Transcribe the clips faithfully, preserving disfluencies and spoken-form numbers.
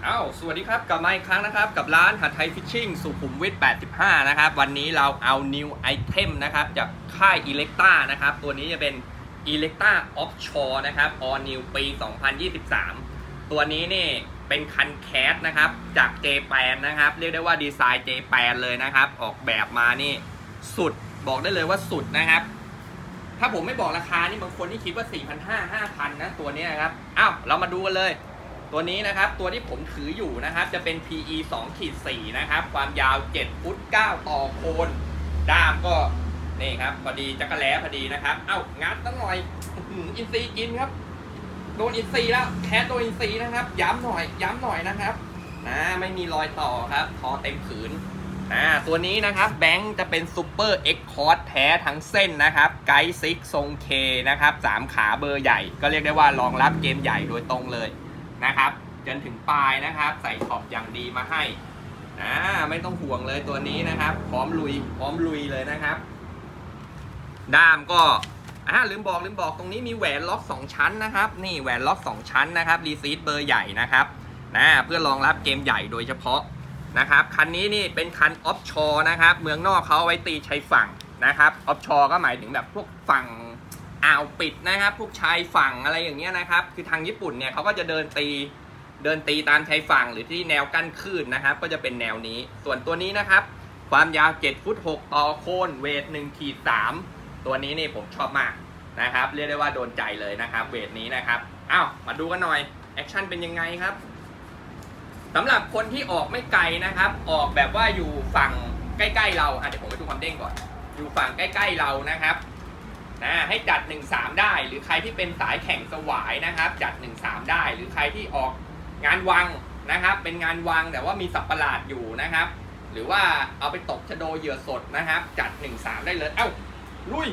อ้าวสวัสดีครับกลับมาอีกครั้งนะครับกับร้านหัดไทยฟิชชิ่งสุขุมวิทแปดสิบห้านะครับวันนี้เราเอา New Item นะครับจากค่าย Electa นะครับตัวนี้จะเป็น Electa Offshore นะครับ All New ปี สองพันยี่สิบสาม ตัวนี้นี่เป็นคันแคสนะครับจากเจแปนนะครับเรียกได้ว่าดีไซน์เจแปนเลยนะครับออกแบบมานี่สุดบอกได้เลยว่าสุดนะครับถ้าผมไม่บอกราคานี่บางคนที่คิดว่า สี่พันห้าร้อย ห้าพัน นะตัวนี้นะครับอ้าวเรามาดูกันเลยตัวนี้นะครับตัวที่ผมถืออยู่นะครับจะเป็น พี อี สองขีดสี่ นะครับความยาวเจ็ดฟุตเก้าต่อโคนด้ามก็นี่ครับพอดีจักรแล้พอดีนะครับเอ้างัดตั้งหน่อยอินซีกินครับโดนอินซีแล้วแคสโดนอินซีนะครับย้ำหน่อยย้ำหน่อยนะครับนะไม่มีรอยต่อครับทอเต็มผืนอ่าตัวนี้นะครับแบงค์จะเป็นซูเปอร์เอ็กคอร์ดแท้ทั้งเส้นนะครับไกด์ซิกทรงเคนะครับสามขาเบอร์ใหญ่ก็เรียกได้ว่ารองรับเกมใหญ่โดยตรงเลยนะครับจนถึงปลายนะครับใส่ขอบอย่างดีมาให้อ่าไม่ต้องห่วงเลยตัวนี้นะครับพร้อมลุยพร้อมลุยเลยนะครับด้ามก็อ่าลืมบอกลืมบอกตรงนี้มีแหวนล็อกสองชั้นนะครับนี่แหวนล็อกสองชั้นนะครับรีซีดเบอร์ใหญ่นะครับนะเพื่อรองรับเกมใหญ่โดยเฉพาะนะครับคันนี้นี่เป็นคันออฟชอร์นะครับเมืองนอกเขาเอาไว้ตีชายฝั่งนะครับออฟชอร์ก็หมายถึงแบบพวกฝั่งอ่าวปิดนะครับพวกชายฝั่งอะไรอย่างเงี้ยนะครับคือทางญี่ปุ่นเนี่ยเขาก็จะเดินตีเดินตีตามชายฝั่งหรือที่แนวกั้นคลื่นนะครับก็จะเป็นแนวนี้ส่วนตัวนี้นะครับความยาวเจ็ดฟุตหกต่อโคนเวทหนึ่งขีดสามตัวนี้นี่ผมชอบมากนะครับเรียกได้ว่าโดนใจเลยนะครับเวทนี้นะครับอ้าวมาดูกันหน่อยแอคชั่นเป็นยังไงครับสำหรับคนที่ออกไม่ไกลนะครับออกแบบว่าอยู่ฝั่งใกล้ๆเราอ่ะเดี๋ยวผมไปดูความเด้งก่อนอยู่ฝั่งใกล้ๆเรานะครับนะให้จัดหนึ่งสามได้หรือใครที่เป็นสายแข่งสวายนะครับจัดหนึ่งสามได้หรือใครที่ออกงานวังนะครับเป็นงานวังแต่ว่ามีสับประหลาดอยู่นะครับหรือว่าเอาไปตกชะโดเหยื่อสดนะครับจัดหนึ่งสามได้เลยเอ้าลุย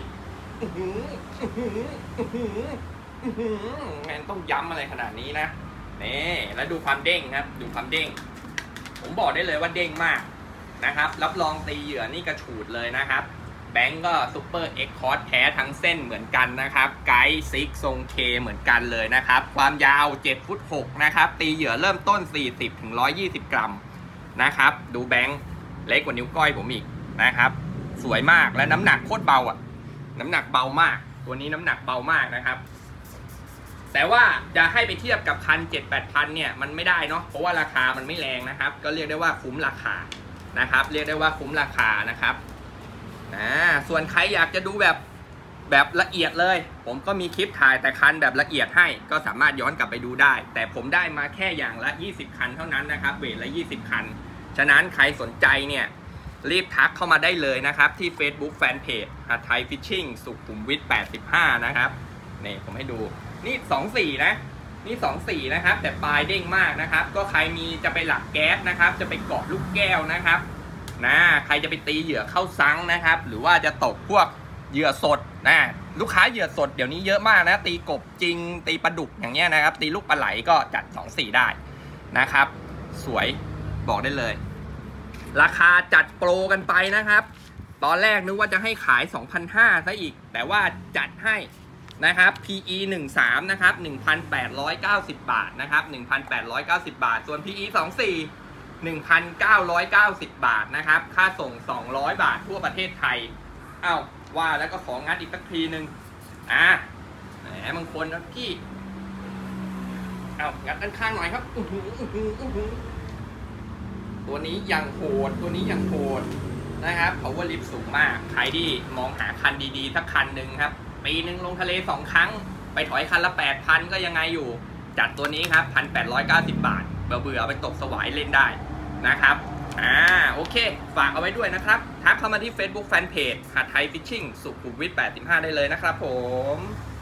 แมนต้องย้ำอะไรขนาดนี้นะนี่แล้วดูความเด้งครับดูความเด้งผมบอกได้เลยว่าเด้งมากนะครับรับรองตีเหยื่อนี่กระฉูดเลยนะครับแบงก์ก็ซูเปอร์เอ็กคอร์ดแท้ทั้งเส้นเหมือนกันนะครับไกด์ซิกทรงเคเหมือนกันเลยนะครับความยาวเจ็ดฟุตหกนะครับตีเหยื่อเริ่มต้นสี่สิบถึงหนึ่งร้อยยี่สิบกรัมนะครับดูแบงก์เล็กกว่านิ้วก้อยผมอีกนะครับสวยมากและน้ำหนักโคตรเบาอ่ะน้ำหนักเบามากตัวนี้น้ำหนักเบามากนะครับแต่ว่าจะให้ไปเทียบกับคัน เจ็ดแปดพันเนี่ยมันไม่ได้เนาะเพราะว่าราคามันไม่แรงนะครับก็เรียกได้ว่าคุ้มราคานะครับเรียกได้ว่าคุ้มราคานะครับอ่าส่วนใครอยากจะดูแบบแบบละเอียดเลยผมก็มีคลิปถ่ายแต่คันแบบละเอียดให้ก็สามารถย้อนกลับไปดูได้แต่ผมได้มาแค่อย่างละยี่สิบคันเท่านั้นนะครับเวทละยี่สิบคันฉะนั้นใครสนใจเนี่ยรีบทักเข้ามาได้เลยนะครับที่ Facebook Fanpage หัดไทยฟิชชิ่งสุขุมวิทแปดสิบห้านะครับนี่ผมให้ดูนี่สองสี่นะนี่สองสี่นะครับแต่ปลายเด้งมากนะครับก็ใครมีจะไปหลักแก๊สนะครับจะไปเกาะลูกแก้วนะครับนะใครจะไปตีเหยื่อเข้าซังนะครับหรือว่าจะตกพวกเหยื่อสดนะลูกค้าเหยื่อสดเดี๋ยวนี้เยอะมากนะตีกบจริงตีปลาดุกอย่างเงี้ยนะครับตีลูกปลาไหลก็จัดสองสี่ได้นะครับสวยบอกได้เลยราคาจัดโปรกันไปนะครับตอนแรกนึกว่าจะให้ขาย สองพันห้าร้อย ซะอีกแต่ว่าจัดให้นะครับ พี อี หนึ่งสาม นะครับ หนึ่งพันแปดร้อยเก้าสิบ บาทนะครับ หนึ่งพันแปดร้อยเก้าสิบ บาทส่วน พี อี สองสี่ หนึ่งพันเก้าร้อยเก้าสิบ บาทนะครับค่าส่งสองร้อยบาททั่วประเทศไทยอ้าวว่าแล้วก็ของัดอีกสักทีหนึ่งอ่ะแหมบางคนนะพี่อ้าวงัดด้านข้างหน่อยครับอื้อหืออื้อหืออื้อหือตัวนี้ยังโหดตัวนี้ยังโหดนะครับ power lift สูงมากใครที่มองหาคันดีๆสักคันหนึ่งครับปีหนึ่งลงทะเลสองครั้งไปถอยคันละ แปดพัน ก็ยังไงอยู่จัดตัวนี้ครับ หนึ่งพันแปดร้อยเก้าสิบ บาทเบื่อๆไปตกสวายเล่นได้นะครับอ่าโอเคฝากเอาไว้ด้วยนะครับทักเข้ามาที่ Facebook Fanpage หัดไทยฟิชชิ่งสุขุมวิทแปดสิบห้าได้เลยนะครับผม